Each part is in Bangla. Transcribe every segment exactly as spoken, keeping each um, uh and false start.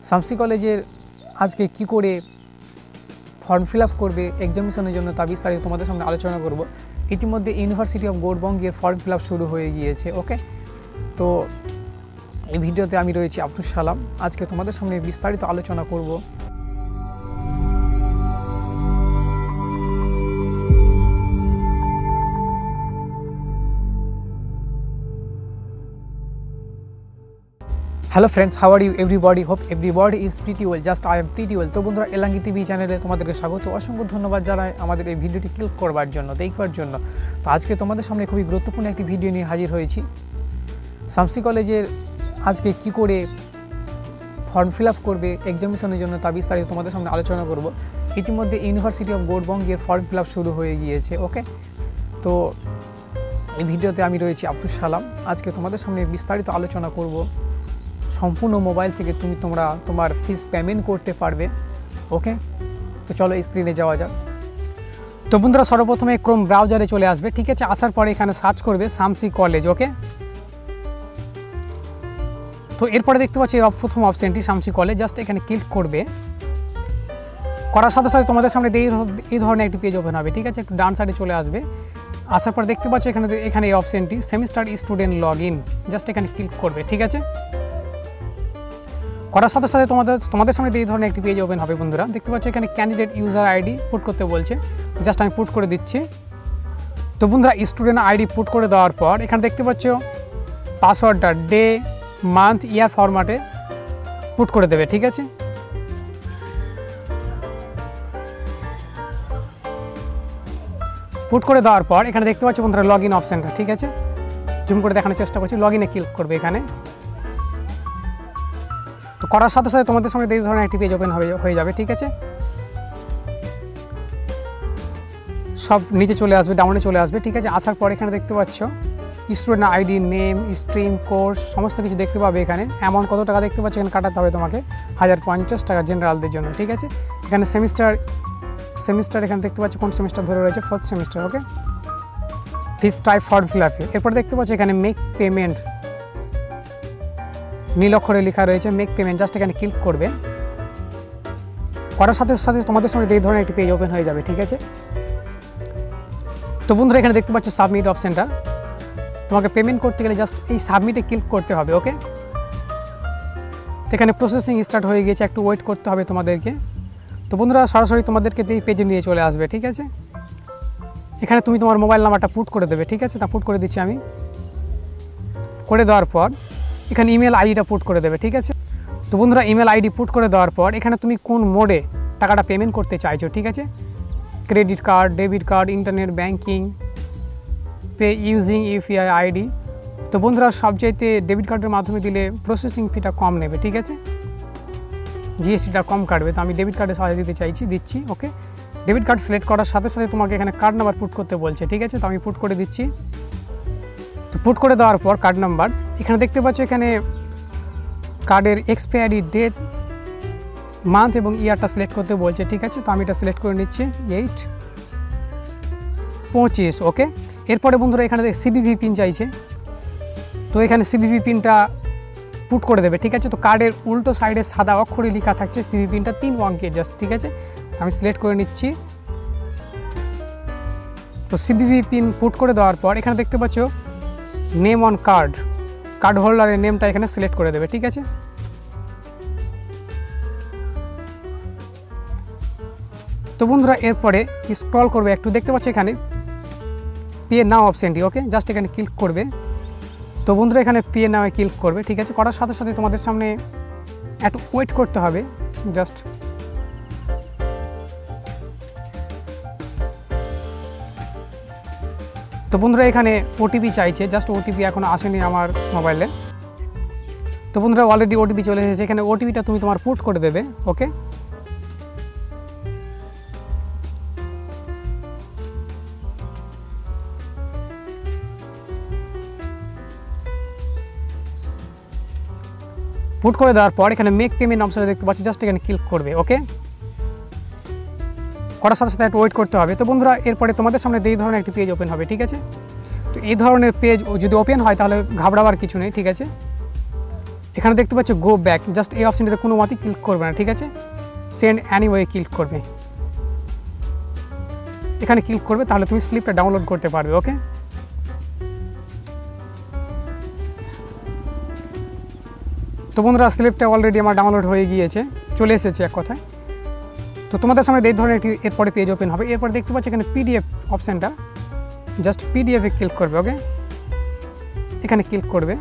শামসি কলেজের আজকে কি করে ফর্ম ফিল আপ করবে এক্সামিনেশনের জন্য তা বিস্তারিত তোমাদের সামনে আলোচনা করব। ইতিমধ্যে ইউনিভার্সিটি অফ গৌড়বঙ্গের ফর্ম ফিল আপ শুরু হয়ে গিয়েছে। ওকে, তো এই ভিডিওতে আমি রয়েছি আব্দুল সালাম। আজকে তোমাদের সামনে বিস্তারিত আলোচনা করব। Hello friends, how are you everybody? Hope everybody is pretty well, just I am pretty well. তো বন্ধুরা, এলাঙ্গি টিভি চ্যানেলে তোমাদেরকে স্বাগত। অসংখ্য ধন্যবাদ জানাই আমাদের এই ভিডিওটি ক্লিক করবার জন্য, দেখবার জন্য। তো আজকে তোমাদের সামনে খুবই গুরুত্বপূর্ণ একটি ভিডিও নিয়ে হাজির হয়েছি। শামসি কলেজের আজকে কি করে ফর্ম ফিল আপ করবে এক্সামিনেশনের জন্য তা বিস্তারিত তোমাদের সামনে আলোচনা করব। ইতিমধ্যে ইউনিভার্সিটি অফ গৌড়বঙ্গের ফর্ম ফিল আপ শুরু হয়ে গিয়েছে। ওকে, তো এই ভিডিওতে আমি রয়েছি আব্দুল সালাম। আজকে তোমাদের সামনে বিস্তারিত আলোচনা করব। সম্পূর্ণ মোবাইল থেকে তুমি তোমরা তোমার ফিস পেমেন্ট করতে পারবে। ওকে, তো চলো স্ক্রিনে যাওয়া যাক। তো বন্ধুরা, সর্বপ্রথমে ক্রোম ব্রাউজারে চলে আসবে। ঠিক আছে, আসার পরে এখানে সার্চ করবে শামসি কলেজ। ওকে, তো এরপরে দেখতে পাচ্ছি প্রথম অপশনটি শামসি কলেজ। জাস্ট এখানে ক্লিক করবে। করার সাথে সাথে তোমাদের সামনে এই ধরনের একটি পেজ ওপেন হবে। ঠিক আছে, একটু ডান সাইডে চলে আসবে। আসার পর দেখতে পাচ্ছ এখানে এখানে এই অপশনটি semester student log in. Just এখানে ক্লিক করবে। ঠিক আছে, করার সাথে সাথে তোমাদের তোমাদের সামনে এই ধরনের একটি পেজ ওপেন হবে। বন্ধুরা, দেখতে পাচ্ছ এখানে ক্যান্ডিডেট ইউজার আইডি পুট করতে বলছে। জাস্ট আমি পুট করে দিচ্ছি। তো বন্ধুরা, স্টুডেন্ট আইডি পুট করে দেওয়ার পর এখানে দেখতে পাচ্ছ পাসওয়ার্ডটা ডে মান্থ ইয়ার ফরম্যাটে পুট করে দেবে। ঠিক আছে, পুট করে দেওয়ার পর এখানে দেখতে পাচ্ছ বন্ধুরা লগ ইন অপশানটা। ঠিক আছে, জুম করে দেখানোর চেষ্টা করছি। লগ ইনে ক্লিক করবে এখানে। তো করার সাথে সাথে তোমাদের সামনে এই ধরনের একটি পেজ ওপেন হয়ে যাবে। ঠিক আছে, সব নিচে চলে আসবে, ডাউনে চলে আসবে। ঠিক আছে, আসার পর এখানে দেখতে পাচ্ছ student ID, name, stream, course সমস্ত কিছু দেখতে পাবে। এখানে অ্যামাউন্ট কত টাকা দেখতে পাচ্ছ, এখানে কাটাতে হবে তোমাকে হাজার পঞ্চাশ টাকা জেনারেলদের জন্য। ঠিক আছে, এখানে সেমিস্টার সেমিস্টার এখানে দেখতে পাচ্ছ কোন সেমিস্টার ধরে রয়েছে, fourth semester. Okay, fees type form fill আপে। এরপর দেখতে পাচ্ছ এখানে মেক পেমেন্ট নীল অক্ষরে লেখা রয়েছে মেক পেমেন্ট। জাস্ট এখানে ক্লিক করবে। করার সাথে সাথে তোমাদের সামনে এই ধরনের একটি পেজ ওপেন হয়ে যাবে। ঠিক আছে, তো বন্ধুরা এখানে দেখতে পাচ্ছ সাবমিট অপশানটা। তোমাকে পেমেন্ট করতে গেলে জাস্ট এই সাবমিটে ক্লিক করতে হবে। ওকে, তো এখানে প্রসেসিং স্টার্ট হয়ে গিয়েছে, একটু ওয়েট করতে হবে তোমাদেরকে। তো বন্ধুরা, সরাসরি তোমাদেরকে এই পেজে নিয়ে চলে আসবে। ঠিক আছে, এখানে তুমি তোমার মোবাইল নাম্বারটা পুট করে দেবে। ঠিক আছে, তা পুট করে দিচ্ছি আমি। করে দেওয়ার পর এখানে ইমেল আইডিটা পুট করে দেবে। ঠিক আছে, তো বন্ধুরা ইমেল আইডি পুট করে দেওয়ার পর এখানে তুমি কোন মোডে টাকাটা পেমেন্ট করতে চাইছো। ঠিক আছে, credit card, debit card, internet banking, pay using UPI ID. তো বন্ধুরা, সবচাইতে ডেবিট কার্ডের মাধ্যমে দিলে প্রসেসিং ফিটা কম নেবে। ঠিক আছে, জিএসটিটা কম কাটবে। তো আমি ডেবিট কার্ডে সাহায্য দিতে চাইছি, দিচ্ছি। ওকে, ডেবিট কার্ড সিলেক্ট করার সাথে সাথে তোমাকে এখানে কার্ড নাম্বার পুট করতে বলছে। ঠিক আছে, তো আমি পুট করে দিচ্ছি। তো পুট করে দেওয়ার পর কার্ড নাম্বার এখানে দেখতে পাচ্ছ, এখানে কার্ডের এক্সপায়ারি ডেট, মান্থ এবং ইয়ারটা সিলেক্ট করতে বলছে। ঠিক আছে, তো আমি এটা সিলেক্ট করে নিচ্ছি, এইট পঁচিশ। ওকে, এরপরে বন্ধুরা এখানে সিবিভি পিন চাইছে। তো এখানে সিবিভি পিনটা পুট করে দেবে। ঠিক আছে, তো কার্ডের উল্টো সাইডে সাদা অক্ষরে লেখা থাকছে সিবিভি পিনটা তিন অঙ্কের জাস্ট। ঠিক আছে, আমি সিলেক্ট করে নিচ্ছি। তো সিবিভি পিন পুট করে দেওয়ার পর এখানে দেখতে পাচ্ছ নেম অন কার্ড, কার্ড হোল্ডারের নেমটা এখানে সিলেক্ট করে দেবে। ঠিক আছে, তো বন্ধুরা এরপরে স্ক্রল করবে একটু, দেখতে পাচ্ছ এখানে পে নাও অপশনটি। ওকে, জাস্ট এখানে ক্লিক করবে। তো বন্ধুরা এখানে পে নাও ক্লিক করবে। ঠিক আছে, করার সাথে সাথে তোমাদের সামনে একটু ওয়েট করতে হবে জাস্ট। তো বন্ধুরা এখানে ওটিপি চাইছে, জাস্ট ওটিপি এখনো আসেনি আমার মোবাইলে। তো বন্ধুরা অলরেডি ওটিপি চলে এসেছে। এখানে ওটিপিটা তুমি তোমার পুট করে দেবে। ওকে, পুট করে দেওয়ার পর এখানে মেক পেমেন্ট অপশনে দেখতে পাচ্ছি, জাস্ট এখানে ক্লিক করবে। ওকে, করার সাথে সাথে একটু ওয়েট করতে হবে। তো বন্ধুরা এরপরে তোমাদের সামনে এই ধরনের একটি পেজ ওপেন হবে। ঠিক আছে, তো এই ধরনের পেজ যদি ওপেন হয় তাহলে ঘাবড়াবার কিছু নেই। ঠিক আছে, এখানে দেখতে পাচ্ছ গো ব্যাক, জাস্ট এই অপশনটাতে কোনো মতেই ক্লিক করবে না, ঠিক আছে। সেন্ড অ্যানিওয়ে ক্লিক করবে, এখানে ক্লিক করবে, তাহলে তুমি স্লিপটা ডাউনলোড করতে পারবে। ওকে, তো বন্ধুরা স্লিপটা অলরেডি আমার ডাউনলোড হয়ে গিয়েছে, চলে এসেছে এক কথায়। তো তোমাদের সামনে এই ধরনের একটি এরপরে পেজ ওপেন হবে। এরপর দেখতে পাচ্ছ এখানে পিডিএফ অপশানটা, জাস্ট পিডিএফে ক্লিক করবে। ওকে, এখানে ক্লিক করবে,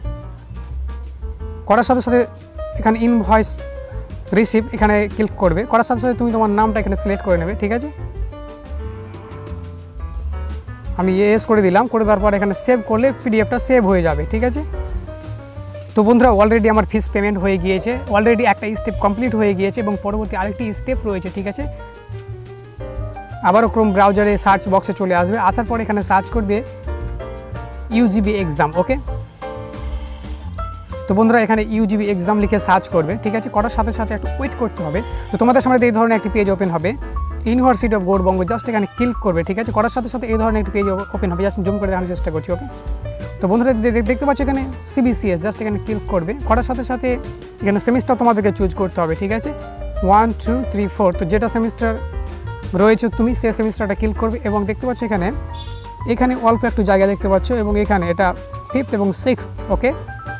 করার সাথে সাথে এখানে ইনভয়েস রিসিভ এখানে ক্লিক করবে, করার সাথে সাথে তুমি তোমার নামটা এখানে সিলেক্ট করে নেবে, ঠিক আছে। আমি এস করে দিলাম, করে দেওয়ার পর এখানে সেভ করলে পিডিএফটা সেভ হয়ে যাবে, ঠিক আছে। তো বন্ধুরা অলরেডি আমার ফিস পেমেন্ট হয়ে গিয়েছে, অলরেডি একটা স্টেপ কমপ্লিট হয়ে গিয়েছে এবং পরবর্তী আরেকটি স্টেপ রয়েছে, ঠিক আছে। আবারও ক্রোম ব্রাউজারে সার্চ বক্সে চলে আসবে, আসার পর এখানে সার্চ করবে ইউজিবি এক্সাম। ওকে, তো বন্ধুরা এখানে ইউজিবি এক্সাম লিখে সার্চ করবে, ঠিক আছে। করার সাথে সাথে একটু ওয়েট করতে হবে। তো তোমাদের সামনে এই ধরনের একটি পেজ ওপেন হবে, ইউনিভার্সিটি অফ গৌড়বঙ্গ, জাস্ট এখানে ক্লিক করবে, ঠিক আছে। করার সাথে সাথে এই ধরনের একটি পেজ ওপেন হবে, জাস্ট জুম করে দেখানোর চেষ্টা করছি। ওকে, তো বন্ধুরা দেখতে পাচ্ছ এখানে সিবিসিএস, জাস্ট এখানে ক্লিক করবে, করার সাথে সাথে এখানে সেমিস্টার তোমাদেরকে চুজ করতে হবে, ঠিক আছে। ওয়ান টু থ্রি ফোর, তো যেটা সেমিস্টার রয়েছে তুমি সেই সেমিস্টারটা ক্লিক করবে এবং দেখতে পাচ্ছ এখানে এখানে অল্প একটু জায়গা দেখতে পাচ্ছ এবং এখানে এটা ফিফথ এবং সিক্সথ। ওকে,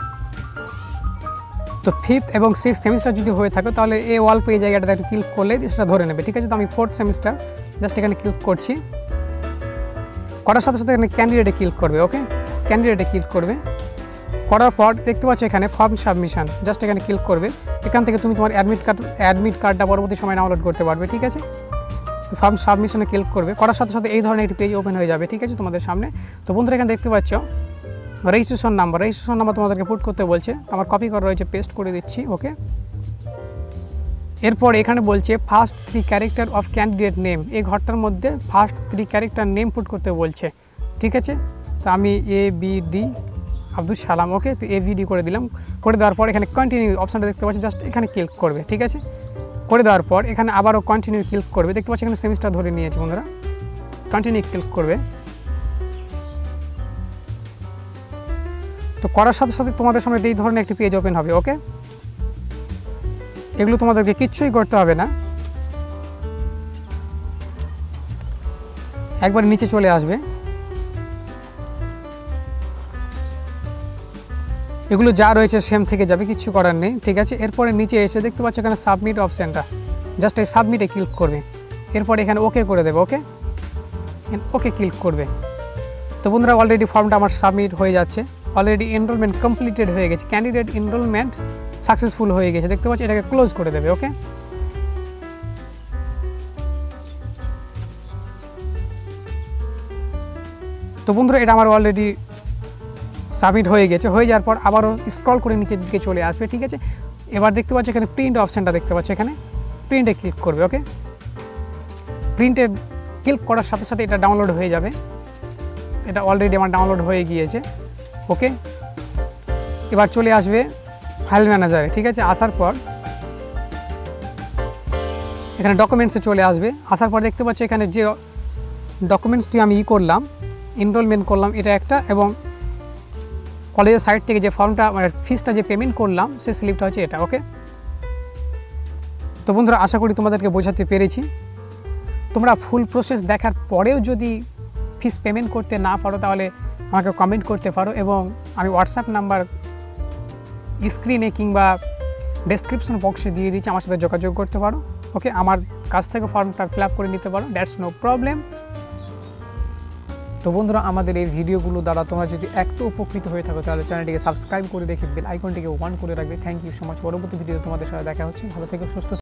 তো ফিফথ এবং সিক্সথ সেমিস্টার যদি হয়ে থাকে তাহলে এই অল্প এই জায়গাটাতে একটু ক্লিক করলে সেটা ধরে নেবে, ঠিক আছে। তো আমি ফোর্থ সেমিস্টার জাস্ট এখানে ক্লিক করছি, করার সাথে সাথে এখানে ক্যান্ডিডেটে ক্লিক করবে। ওকে, ক্যান্ডিডেটে ক্লিক করবে, করার পর দেখতে পাচ্ছ এখানে ফর্ম সাবমিশন, জাস্ট এখানে ক্লিক করবে, এখান থেকে তুমি তোমার অ্যাডমিট কার্ড অ্যাডমিট কার্ডটা পরবর্তী সময় ডাউনলোড করতে পারবে, ঠিক আছে। তো ফর্ম সাবমিশনে ক্লিক করবে, করার সাথে সাথে এই ধরনের একটি পেজ ওপেন হয়ে যাবে, ঠিক আছে তোমাদের সামনে। তো বন্ধুরা এখানে দেখতে পাচ্ছ রেজিস্ট্রেশন নাম্বার, রেজিস্ট্রেশন নাম্বার তোমাদেরকে পুট করতে বলছে, আমার কপি করা রয়েছে, পেস্ট করে দিচ্ছি। ওকে, এরপর এখানে বলছে first three character of candidate name, এই ঘরটার মধ্যে first three character name put করতে বলছে, ঠিক আছে। তো আমি A B D Abdul Salam, ওকে, তো এ ভি ডি করে দিলাম। করে দেওয়ার পর এখানে কন্টিনিউ অপশানটা দেখতে পাচ্ছি, জাস্ট এখানে ক্লিক করবে, ঠিক আছে। করে দেওয়ার পর এখানে আবারও কন্টিনিউ ক্লিক করবে, দেখতে পাচ্ছি এখানে সেমিস্টার ধরে নিয়েছে বন্ধুরা, কন্টিনিউ ক্লিক করবে। তো করার সাথে সাথে তোমাদের সামনে এই ধরনের একটি পেজ ওপেন হবে। ওকে, এগুলো তোমাদেরকে কিচ্ছুই করতে হবে না, একবার নিচে চলে আসবে, এগুলো যা রয়েছে সেম থেকে যাবে, কিছু করার নেই, ঠিক আছে। এরপরে নিচে এসে দেখতে পাচ্ছ এখানে সাবমিট অপশানটা, জাস্ট এই সাবমিটে ক্লিক করবে, এরপর এখানে ওকে করে দেবে। ওকে, ওকে ক্লিক করবে। তো বন্ধুরা অলরেডি ফর্মটা আমার সাবমিট হয়ে যাচ্ছে, অলরেডি এনরোলমেন্ট কমপ্লিটেড হয়ে গেছে, ক্যান্ডিডেট এনরোলমেন্ট সাকসেসফুল হয়ে গেছে, দেখতে পাচ্ছি, এটাকে ক্লোজ করে দেবে। ওকে, তো বন্ধুরা এটা আমার অলরেডি সাবমিট হয়ে গেছে, হয়ে যাওয়ার পর আবারও স্ক্রল করে নিচের দিকে চলে আসবে, ঠিক আছে। এবার দেখতে পাচ্ছি এখানে প্রিন্ট অপশানটা দেখতে পাচ্ছি, এখানে প্রিন্টে ক্লিক করবে। ওকে, প্রিন্টে ক্লিক করার সাথে সাথে এটা ডাউনলোড হয়ে যাবে, এটা অলরেডি আমার ডাউনলোড হয়ে গিয়েছে। ওকে, এবার চলে আসবে ফাইল ম্যানেজারে, ঠিক আছে। আসার পর এখানে ডকুমেন্টসে চলে আসবে, আসার পর দেখতে পাচ্ছি এখানে যে ডকুমেন্টসটি আমি ই করলাম, এনরোলমেন্ট করলাম, এটা একটা, এবং কলেজের সাইট থেকে যে ফর্মটা মানে ফিসটা যে পেমেন্ট করলাম সেই স্লিপটা হচ্ছে এটা। ওকে, তো বন্ধুরা আশা করি তোমাদেরকে বোঝাতে পেরেছি। তোমরা ফুল প্রসেস দেখার পরেও যদি ফিস পেমেন্ট করতে না পারো তাহলে আমাকে কমেন্ট করতে পারো এবং আমি হোয়াটসঅ্যাপ নাম্বার স্ক্রিনে কিংবা ডেসক্রিপশন বক্সে দিয়ে দিচ্ছি, আমার সাথে যোগাযোগ করতে পারো। ওকে, আমার কাছ থেকে ফর্মটা ফিল আপ করে নিতে পারো, দ্যাটস নো প্রবলেম। তো বন্ধুরা আমাদের এই ভিডিওগুলো দ্বারা তোমরা যদি একটু উপকৃত হয়ে থাকো তাহলে চ্যানেলটিকে সাবস্ক্রাইব করে রেখে বেল আইকনটিকে অন করে রাখবে। Thank you so much. পরবর্তী ভিডিও তোমাদের সাথে দেখা হচ্ছে, ভালো থেকো, সুস্থ।